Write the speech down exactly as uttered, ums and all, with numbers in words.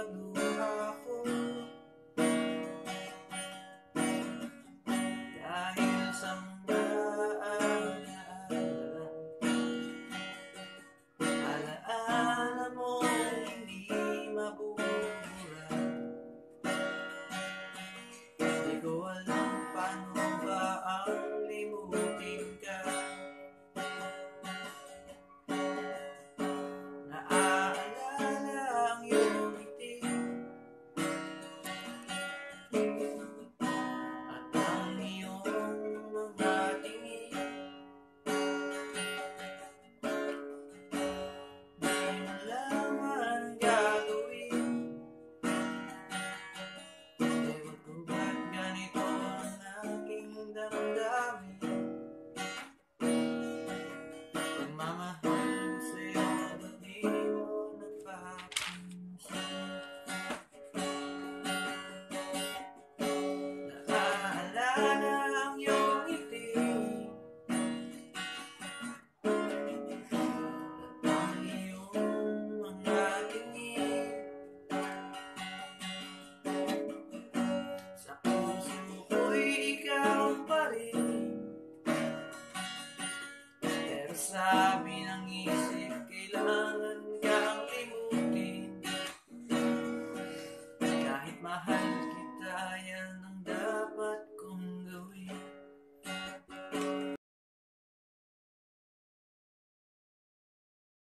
magluha ko dahil sa mga alaala. Alaala mo hindi mabubura. Di ko alam paano ba ang limutin ka. Naaalala ang iyong ngiti at ang iyong mga tingin. Di mo laman gagawin. Ewan ko ba't ganito ang aking damdamin. Pagmamahal mo sa'yo, ba't di mo napapansin? Naaalala ang iyong ngiti at ang iyong mga tingin. Sa puso ko'y ikaw pa rin, pero sabi ng isip kailangan kang limutin. Kahit mahal